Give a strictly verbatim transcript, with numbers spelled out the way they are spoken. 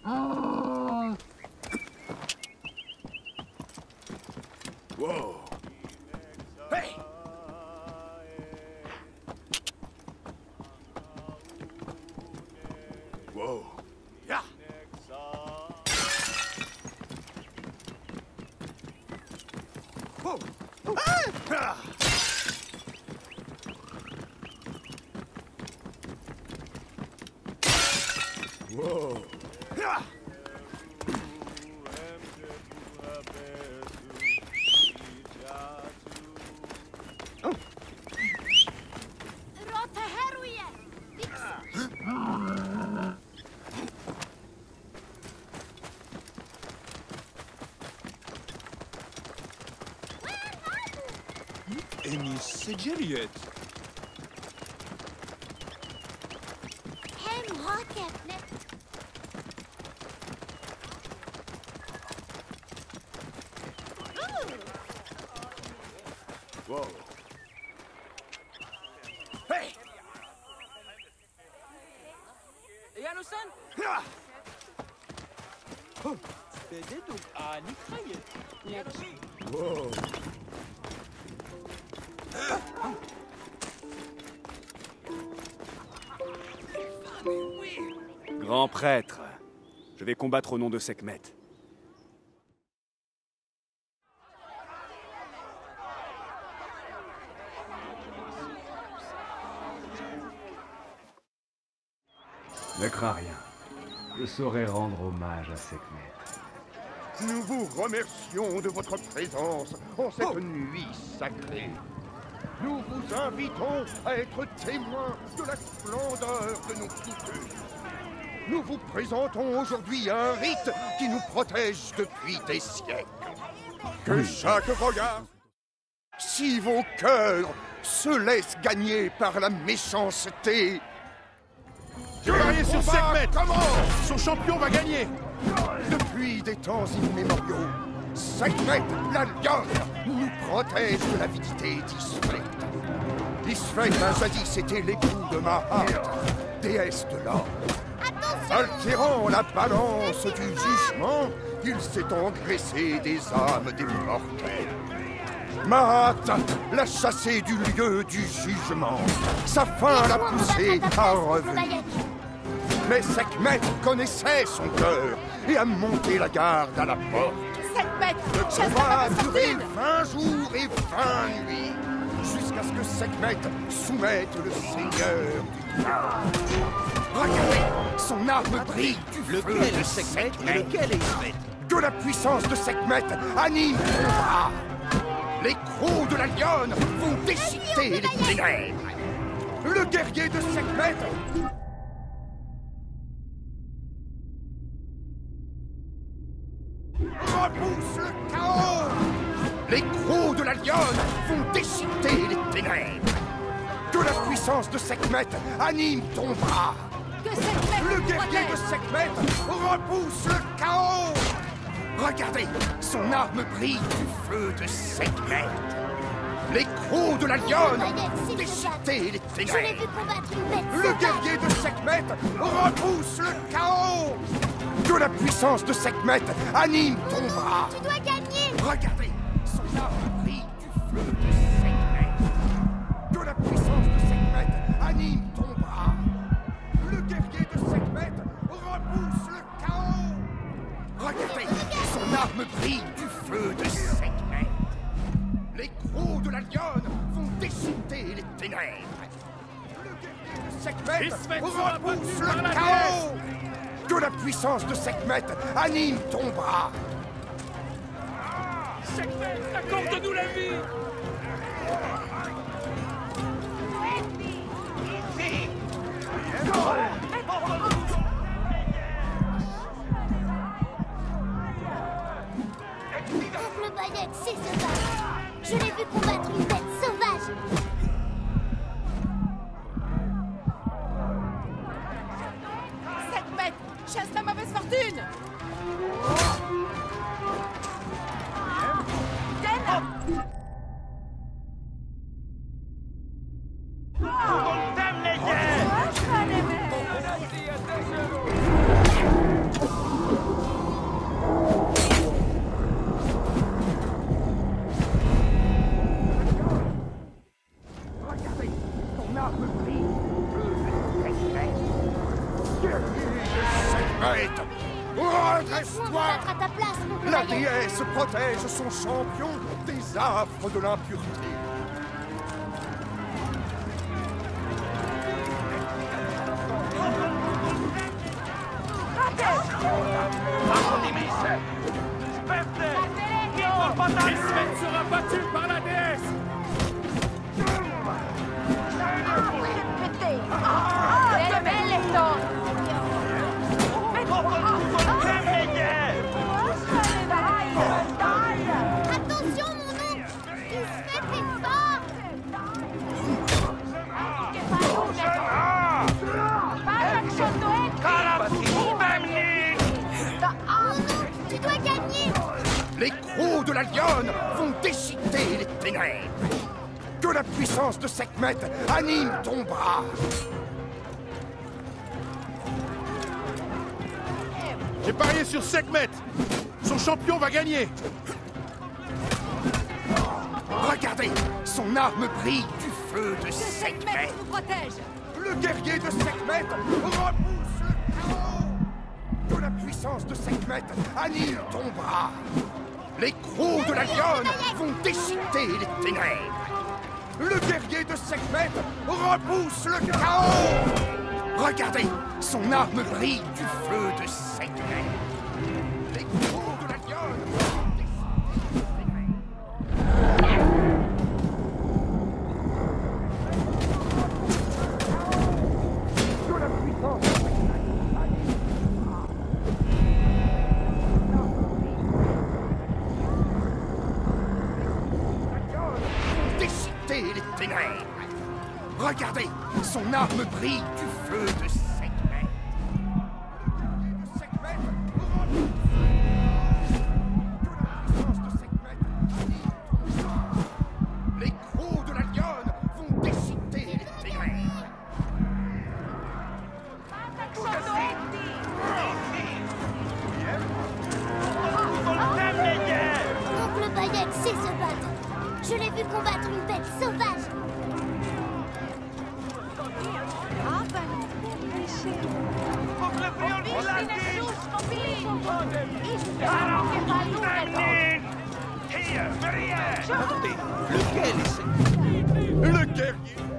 Wow. Hey. Wow. Yeah. Whoa. Ah. Wow. Yeah. إني سجلت. هم هاكر. Wow. Hey. يا نوسان. بددوا آني خير. Wow. Grand prêtre, je vais combattre au nom de Sekhmet. Ne crains rien. Je saurai rendre hommage à Sekhmet. Nous vous remercions de votre présence en cette oh. nuit sacrée. Nous vous invitons à être témoins de la splendeur de nos cultures. Nous vous présentons aujourd'hui un rite qui nous protège depuis des siècles. Que chaque regard, si vos cœurs se laissent gagner par la méchanceté, Pariez sur Sekhmet. Son champion va gagner. Depuis des temps immémoriaux, Sekhmet, la lionne, nous protège de l'avidité d'Isfet. Isfet, jadis, était l'époux de Mahat, déesse de l'or. Altérant la balance du jugement, il s'est engraissé des âmes des mortels. Mahat l'a chassé du lieu du jugement. Sa faim l'a poussé à revenir. Mais Sekhmet connaissait son cœur et a monté la garde à la porte. Sekhmet, le combat a duré vingt jours et vingt nuits, jusqu'à ce que Sekhmet soumette le seigneur du chaos. Regardez, son arme brille du feu lequel de Sekhmet Sekhmet. et lequel est Sekhmet? Que la puissance de Sekhmet anime son bras. Les crocs de la lionne vont déchiqueter les ténèbres. Le guerrier de Sekhmet repousse le chaos. Les crocs de la lionne vont déchiqueter les ténèbres. Que la puissance de Sekhmet anime ton bras. Que Sekhmet le guerrier de Sekhmet repousse le chaos. Regardez, son arme brille du feu de Sekhmet. Les crocs de la lionne vont déchiqueter les ténèbres. Je l'ai vu combattre une bête Le guerrier de Sekhmet repousse le chaos. Que la puissance de Sekhmet anime ton bras. Tu dois gagner. Regardez, son arme brille du feu de Sekhmet. Que la puissance de Sekhmet anime ton bras. Le guerrier de Sekhmet repousse le chaos. Regardez, son arme brille du feu de Sekhmet. Les crocs de la lionne vont déchiqueter les ténèbres. Le guerrier de Sekhmet repousse le chaos. Que la puissance de Sekhmet anime ton bras. Sekhmet, accorde-nous la vie. Le baguette, c'est sauvage. Je l'ai vu combattre une bête sauvage. Sekhmet, chasse la mauvaise fortune. bête! Redresse-toi! à ta place, mon La cavalier. déesse protège son champion des affres de l'impureté. Isfet sera battu par la déesse. Attention, mon oncle! Isfet est fort! Mon oncle, tu dois gagner! Les crocs de la lionne vont déchiqueter les ténèbres. Que la puissance de Sekhmet anime ton bras. J'ai parié sur Sekhmet. Son champion va gagner. Regardez, son arme brille du feu de Sekhmet. nous protège. Le guerrier de Sekhmet repousse le chaos. Que la puissance de Sekhmet anime ton bras. Les crocs de la lionne vont déchiqueter les ténèbres. Le guerrier de Sekhmet repousse le chaos. Regardez, son arme brille du feu de Sekhmet. Les crocs de la lionne vont déchiqueter les ténèbres. Que la puissance de Sekhmet anime ton bras. Déchiqueter les ténèbres. Regardez, son arme brille du feu de Sekhmet. Le guerrier de Sekhmet repousse. Que la puissance de Sekhmet anime ton bras. Les crocs de la lionne vont déchiqueter les ténèbres. Oncle Bayek sait se battre. Je l'ai vu combattre une bête sauvage. Le guerrier